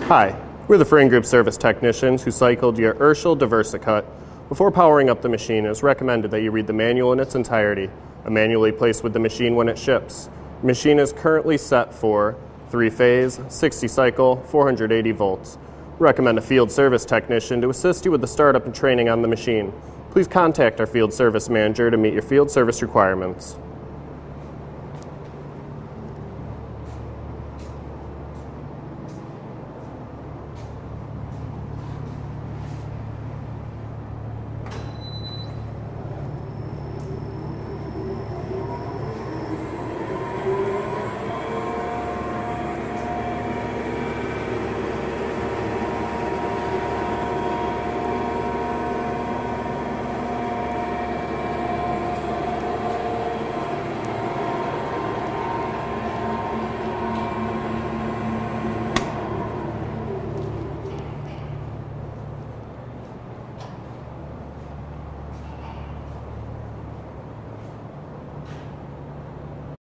Hi, we're the Frain Group service technicians who cycled your Urschel DIVERSACUT. Before powering up the machine, it is recommended that you read the manual in its entirety, manually placed with the machine when it ships. The machine is currently set for 3-phase, 60 cycle, 480 volts. We recommend a field service technician to assist you with the startup and training on the machine. Please contact our field service manager to meet your field service requirements.